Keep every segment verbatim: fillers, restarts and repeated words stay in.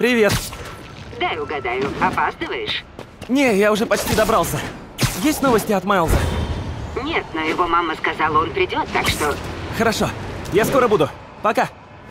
Привет. Дай угадаю, опаздываешь? Не, я уже почти добрался. Есть новости от Майлза? Нет, но его мама сказала, он придет, так что... Хорошо, я скоро буду. Пока.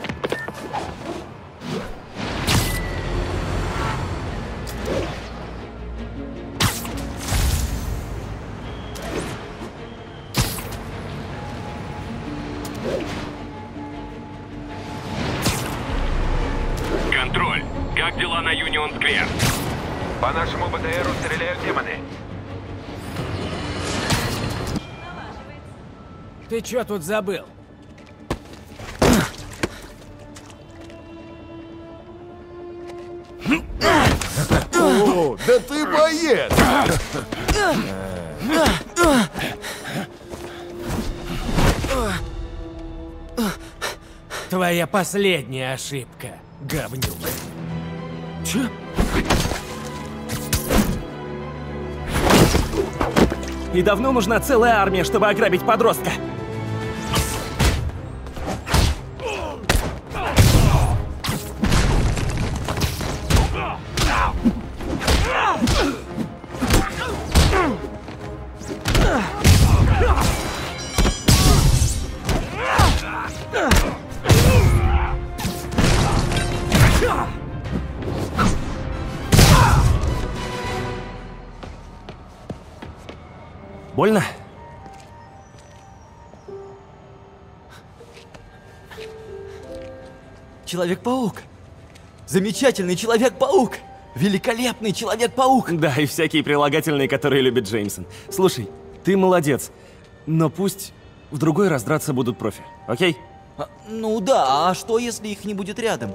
Контроль. Как дела на Юнион Сквер? По нашему БТРу стреляют демоны. Ты чё тут забыл? О, да ты боец! Твоя последняя ошибка, говнюк. Че? И давно нужна целая армия, чтобы ограбить подростка. Больно? Человек-паук! Замечательный Человек-паук! Великолепный Человек-паук! Да, и всякие прилагательные, которые любит Джеймсон. Слушай, ты молодец, но пусть в другой раз драться будут профи, окей? А, ну да, а что, если их не будет рядом?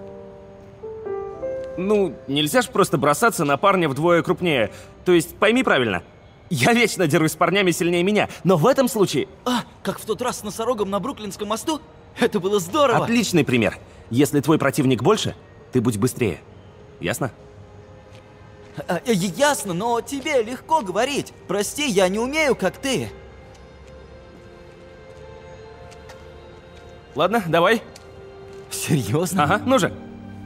Ну, нельзя ж просто бросаться на парня вдвое крупнее. То есть, пойми правильно, я вечно дерусь с парнями сильнее меня, но в этом случае... А, как в тот раз с носорогом на Бруклинском мосту? Это было здорово! Отличный пример. Если твой противник больше, ты будь быстрее. Ясно? А, э, ясно, но тебе легко говорить. Прости, я не умею, как ты. Ладно, давай. Серьезно? Ага, ну же.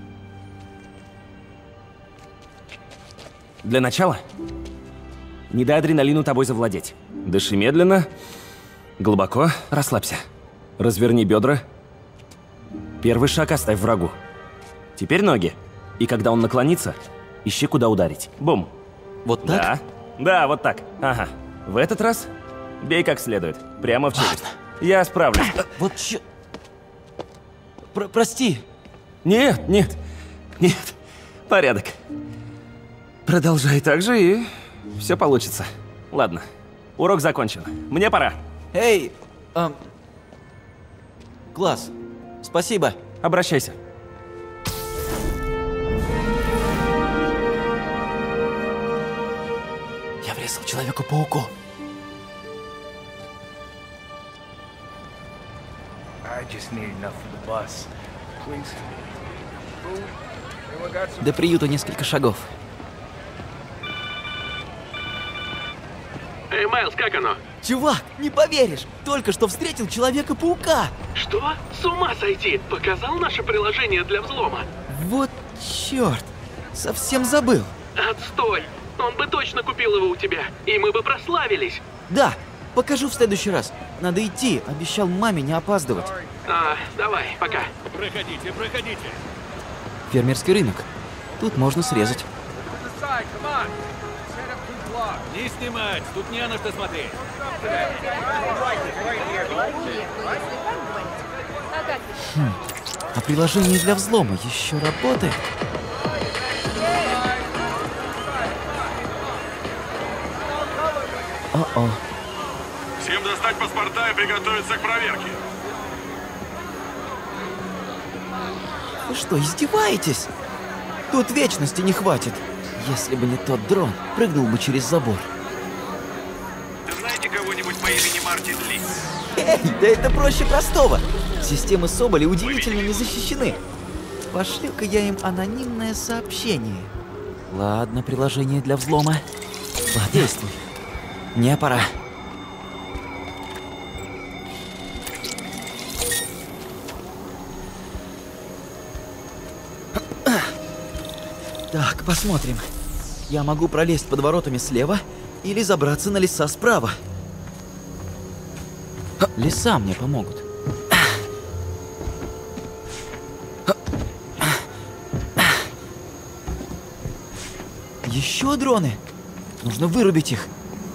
Для начала, не дай адреналину тобой завладеть. Дыши медленно, глубоко, расслабься. Разверни бедра. Первый шаг оставь врагу. Теперь ноги. И когда он наклонится, ищи, куда ударить. Бум. Вот так? Да. Да, вот так. Ага. В этот раз бей как следует. Прямо в челюсть. Я справлюсь. А, вот чё... Про прости. Нет, нет, нет. Порядок. Продолжай так же, и все получится. Ладно, урок закончен. Мне пора. Эй, эм... класс, спасибо. Обращайся. Я врезал Человеку-пауку. До приюта несколько шагов. Эй, Майлз, как оно? Чувак, не поверишь, только что встретил Человека-паука. Что? С ума сойти! Показал наше приложение для взлома? Вот черт, совсем забыл. Отстой! Он бы точно купил его у тебя, и мы бы прославились. Да, покажу в следующий раз. Надо идти, обещал маме не опаздывать. А, давай, пока. Проходите, проходите. Фермерский рынок. Тут можно срезать. Не снимать, тут не на что смотреть. Хм, а приложение для взлома еще работает? О-о. Всем достать паспорта и приготовиться к проверке. Вы что, издеваетесь? Тут вечности не хватит. Если бы не тот дрон, прыгнул бы через забор. Знаете кого-нибудь по имени Мартин Ли? Эй, да это проще простого. Системы Соболи удивительно не защищены. Пошлю-ка я им анонимное сообщение. Ладно, приложение для взлома. Действуй. Мне пора. Так, посмотрим. Я могу пролезть под воротами слева или забраться на леса справа. Леса мне помогут. Еще дроны. Нужно вырубить их.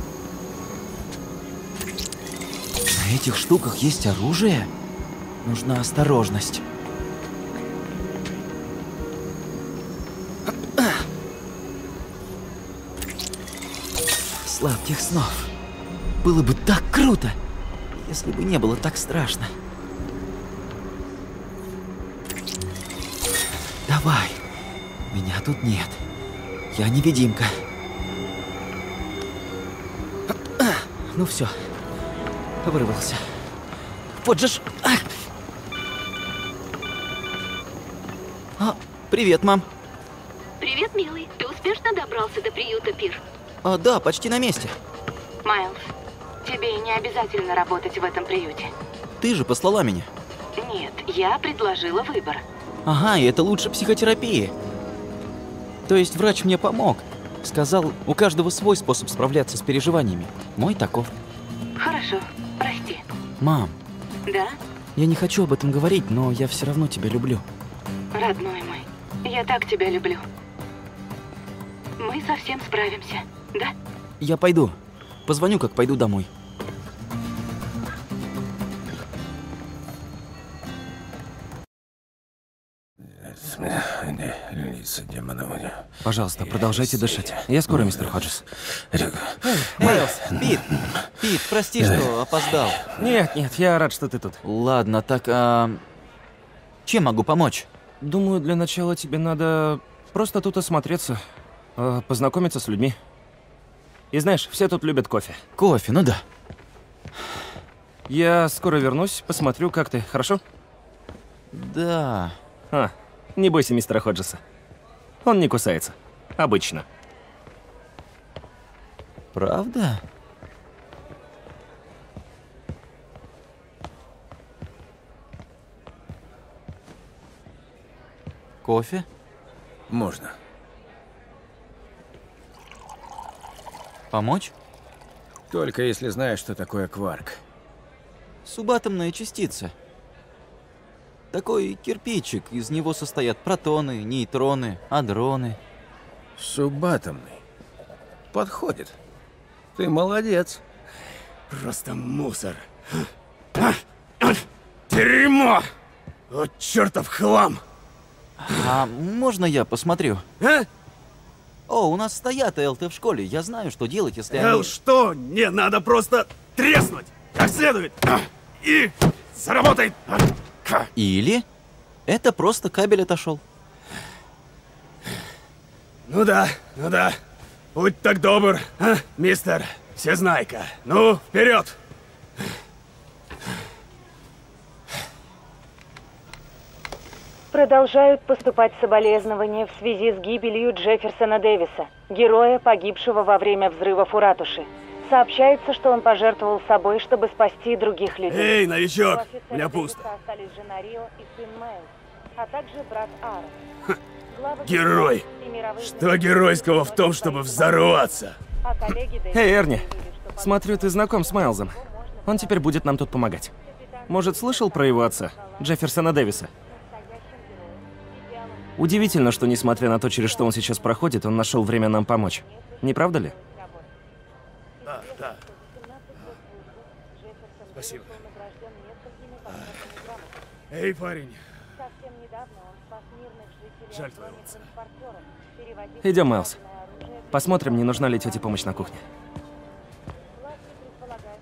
На этих штуках есть оружие. Нужна осторожность. Сладких снов. Было бы так круто, если бы не было так страшно. Давай. Меня тут нет. Я невидимка. Ну все. Вырвался. Вот же ж... А, привет, мам. Привет, милый. Ты успешно добрался до приюта Пир? А, да, почти на месте. Майлз, тебе не обязательно работать в этом приюте. Ты же послала меня. Нет, я предложила выбор. Ага, и это лучше психотерапии. То есть врач мне помог. Сказал, у каждого свой способ справляться с переживаниями. Мой таков. Хорошо, прости. Мам, Да, я не хочу об этом говорить, но я все равно тебя люблю. родной мой, я так тебя люблю. Мы совсем справимся, да? Я пойду. Позвоню, как пойду домой. Пожалуйста, продолжайте дышать. Я скоро, мистер Ходжес. Майлз, Пит, Пит, прости, что опоздал. Нет, нет, я рад, что ты тут. Ладно, так, а... чем могу помочь? Думаю, для начала тебе надо просто тут осмотреться, э, познакомиться с людьми. И знаешь, все тут любят кофе. Кофе, ну да. Я скоро вернусь, посмотрю, как ты, хорошо? Да. А, не бойся мистера Ходжеса. Он не кусается. Обычно. Правда? Кофе? Можно. Помочь? Только если знаешь, что такое кварк. Субатомная частица. Такой кирпичик, из него состоят протоны, нейтроны, адроны. Субатомный. Подходит. Ты молодец. Просто мусор. Дерьмо! Вот чертов хлам! А можно я посмотрю? А? О, у нас стоят ЛТ в школе. Я знаю, что делать, если Эл, они... что? Не, надо просто треснуть! Как следует! И заработает! Или это просто кабель отошел. Ну да, ну да. Будь так добр, а, мистер Всезнайка. Ну, вперед! Продолжают поступать соболезнования в связи с гибелью Джефферсона Дэвиса, героя, погибшего во время взрывов у ратуши. Сообщается, что он пожертвовал собой, чтобы спасти других людей. Эй, новичок, У у меня офицера пусто. Дэвиса остались жена Рио и сын Майлз, а также брат Аарон. Главы Герой! государств и мировые Что звезды геройского в том, чтобы взорваться? А коллеги Дэвиса Эй, Эрни, заявили, что смотрю, ты знаком с Майлзом. Он теперь будет нам тут помогать. Может, слышал про его отца, Джефферсона Дэвиса? Удивительно, что, несмотря на то, через что он сейчас проходит, он нашел время нам помочь. Не правда ли? Да, да. Спасибо. Эй, парень. Совсем недавно он спас мирных жителей Жаль от твоего зоны отца. транспортеров, перевозивших Идем, Майлз. оружие. Посмотрим, не нужна ли тете помощь на кухне. Власти предполагают,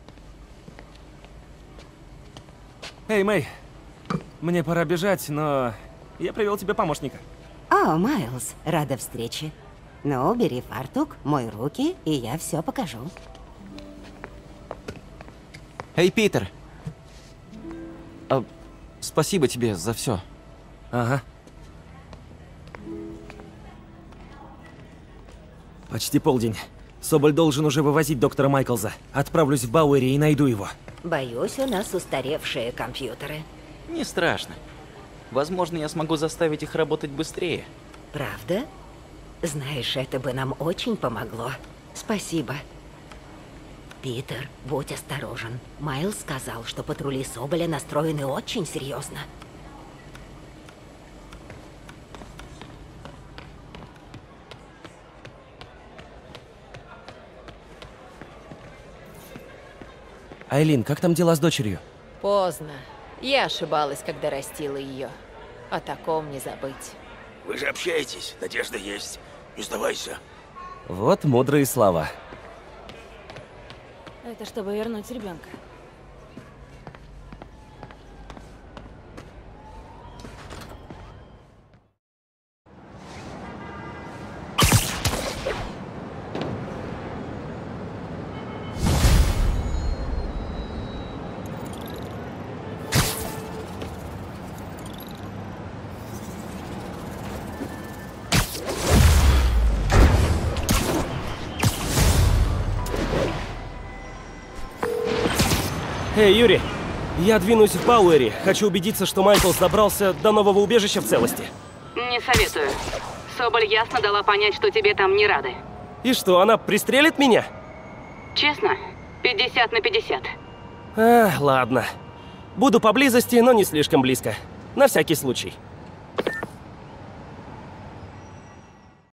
Эй, Мэй, мне пора бежать, но я привел тебе помощника. О, Майлз, рада встрече. Ну, бери фартук, мой руки, и я все покажу. Эй, Питер! А, спасибо тебе за все. Ага. Почти полдень. Соболь должен уже вывозить доктора Майклза. Отправлюсь в Бауэри и найду его. Боюсь, у нас устаревшие компьютеры. Не страшно. Возможно, я смогу заставить их работать быстрее. Правда? Знаешь, это бы нам очень помогло. Спасибо. Питер, будь осторожен. Майлз сказал, что патрули Соболя настроены очень серьезно. Айлин, как там дела с дочерью? Поздно. Я ошибалась, когда растила ее. О таком не забыть. Вы же общаетесь, надежда есть. Не сдавайся. Вот мудрые слова. Это чтобы вернуть ребенка. Эй, Юрий, я двинусь в Бауэри. Хочу убедиться, что Майклс добрался до нового убежища в целости. Не советую. Соболь ясно дала понять, что тебе там не рады. И что, она пристрелит меня? Честно, пятьдесят на пятьдесят. А, ладно. Буду поблизости, но не слишком близко. На всякий случай.